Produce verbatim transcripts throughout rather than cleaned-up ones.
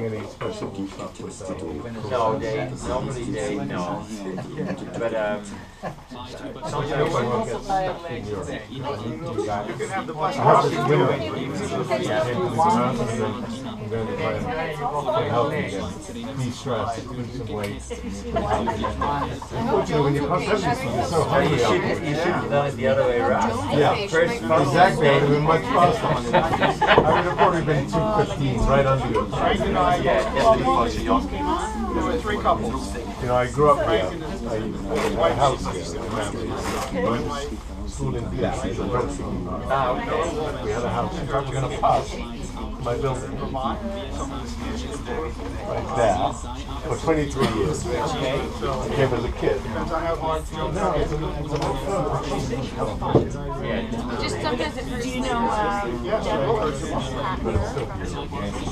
any special stuff with that? No, they normally they no. But um, so you won't get stuck in Europe. I need you guys. I have this winner. I'm going to try and help you get de-stress, lose some weight. Unfortunately, when you cross everything, you're so hungry. you should you should have done it the other way around. Yeah, first exactly. I would have been much faster. I would have probably been two fifteen right under you. Yeah, definitely. Three couples. You know, I grew up here. I, I had a house here. My family. I went to school in Pisa. Ah, okay. We had a house. In fact, we're going to pass my building right there for twenty-three years. I came as a kid. Now it's a Yeah. Just sometimes it hurts. Do you know? But it's still beautiful.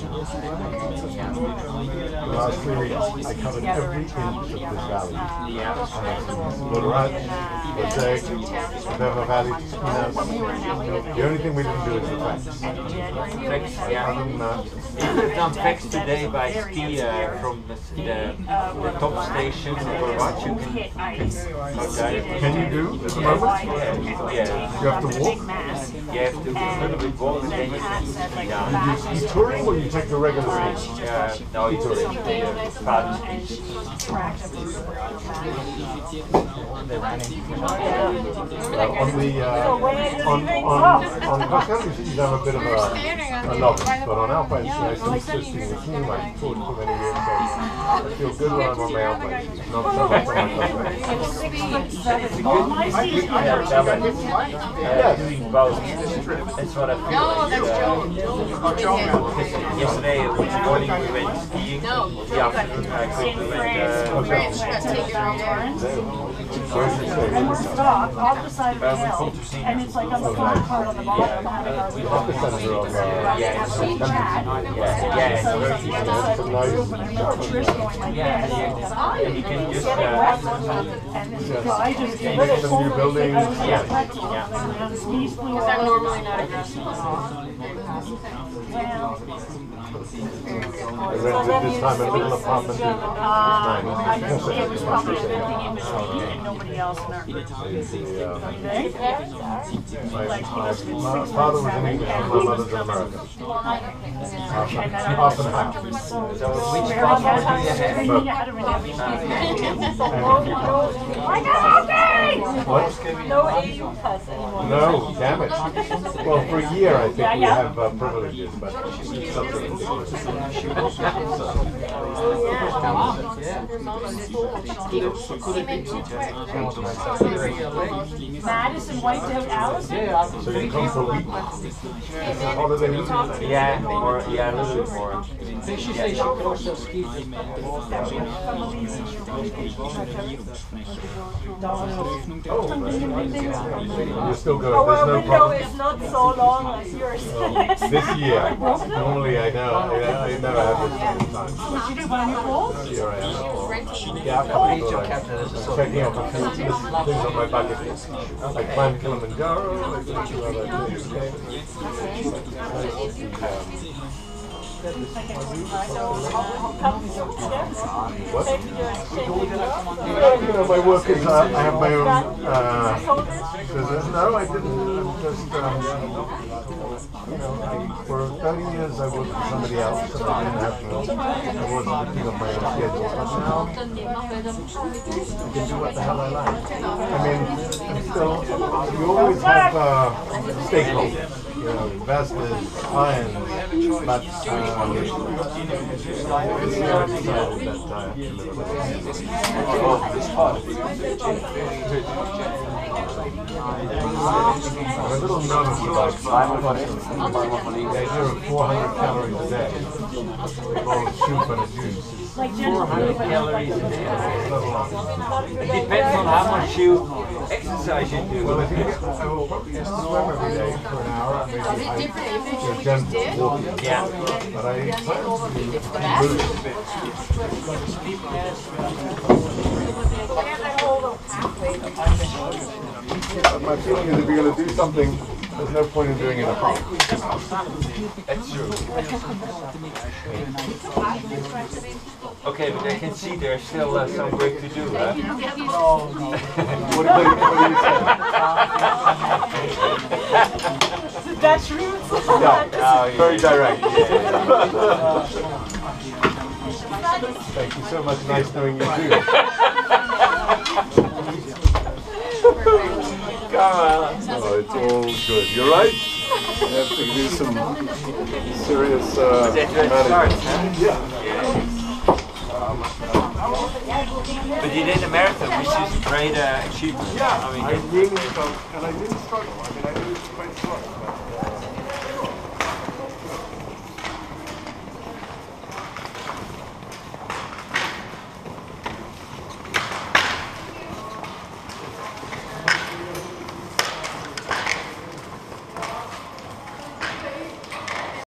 The last three weeks, I covered every inch of this valley. Moritz, Habegger, River Valley, Spinas. The only thing we didn't do is the facts. Other than that, You could have done facts today by ski uh, from the, the, the top station or what you can. Okay. can you do at the moment? Yeah. You have to walk? You have to a little bit walk and then you can ski down. You ski touring or you take the regular route? Yeah, no, you touring. Uh, on the uh, on on on cross country, you have a bit of a, a novice, but on alpine ski, I still assisting the team. I taught for many years, so I feel good when I'm on my alpine ski. Not so much on my cross country. Yeah, doing both. That's what I feel. No, that's Joe. Yesterday, this morning we went skiing. The afternoon, I quickly went. Uh, French, that's taking our Where's it say? And we're stopped off the side of the hill, and it's like on the flat part on the bottom of Habegger. The epicenter of uh, yeah, So we chat. yeah, yeah. So it's the other side of the hill, but I'm not sure it's going like this. And you can just. Uh, And then, so I just get rid of some new buildings. Yeah. yeah. The skis flew Because I'm off. normally not aggressive. Well, I rented this time a little apartment in uh, I just, it was probably a good thing it was me and nobody else in our group. the, uh, Like, he was my, my father was in England and my mother's in America. Half and half. And half. So which passport do you have? What? No A U pass anymore. No, damn it. Well, for a year I think we have uh, privileges, but it's something ridiculous. Madison wiped out Alice? So you come for a week? It's a holiday week? Yeah, or yeah, a little bit more. You're still good. Our There's no window problem. is not so long as yours. This year, normally I know, I, I never have this kind of time. What you do, buy new clothes? Here I am. Yeah, I'm checking out the things, things on my bucket list. I climbed Kilimanjaro, I did a few other things. What? Yeah, you know, my work is, uh, I have my own uh, business. No, I didn't. I'm just, um, you know, I, for thirty years I worked for somebody else and I didn't have to, I wasn't looking on my own schedule. But now, I can do what the hell I like. I mean, I'm still, you always have uh, stakeholders, you know, investors, clients, but um, this year I decided that I have to live with I'm a little nervous about the idea of four hundred calories a day. All soup and a juice. Like four hundred calories a day. It depends on how much you exercise you do. Well, if you get, I will probably just swim every day for an hour, maybe Is it different if you're you gentle did? walking. Yeah. But I plan to be But my feeling is if you're going to do something there's no point in doing it at home. That's true. Okay, but I can see there's still uh, some work to do, huh? What do you, what do you say? The Dutch roots. Yeah, very direct. Thank you so much. Nice knowing you too. Come on. Oh, it's all good. You're right. You have to do some serious uh, management. Yeah. But you did a marathon, which is a great uh, achievement. Yeah, I mean, I really felt, and I didn't struggle. I mean, I did it quite slow.